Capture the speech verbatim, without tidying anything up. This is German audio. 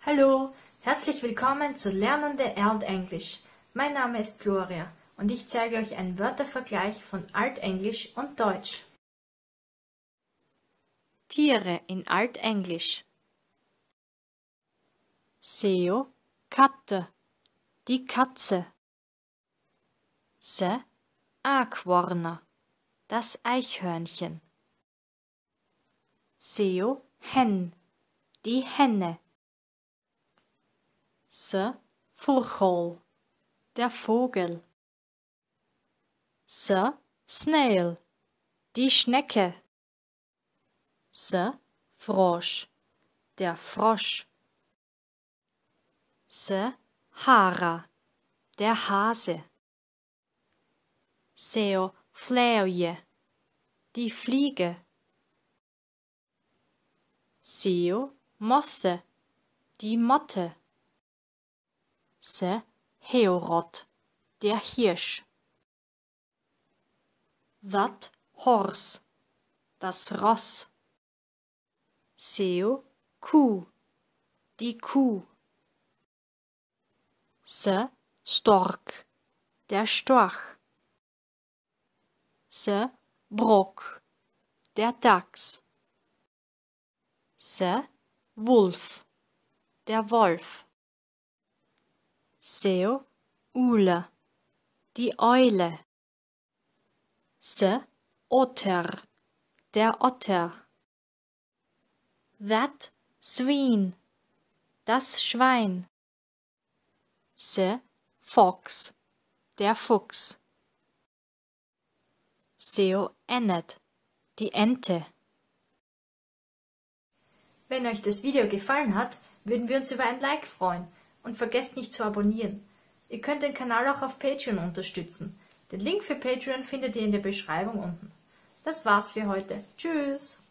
Hallo, herzlich willkommen zu Lernende Altenglisch. Mein Name ist Gloria und ich zeige euch einen Wörtervergleich von Altenglisch und Deutsch. Tiere in Altenglisch. Seo, Katte, die Katze. Se, Aquarner, das Eichhörnchen. Seo, Hen, die Henne. Se, Furchol, der Vogel. Se, Snail, die Schnecke. Se, Frosch, der Frosch. Se, Hara, der Hase. Seo, Fleuje, die Fliege. Seo, Mothe, die Motte. Se, Heorot, der Hirsch. That Horse, das Ross. Seo, Kuh, die Kuh. Se, Stork, der Storch. Se, Brock, der Dachs. Se, Wolf, der Wolf. Seo, Ule, die Eule. Se, Otter, der Otter. That Swine, das Schwein. Se, Fox, der Fuchs. Seo, Ennet, die Ente. Wenn euch das Video gefallen hat, würden wir uns über ein Like freuen und vergesst nicht zu abonnieren. Ihr könnt den Kanal auch auf Patreon unterstützen. Den Link für Patreon findet ihr in der Beschreibung unten. Das war's für heute. Tschüss!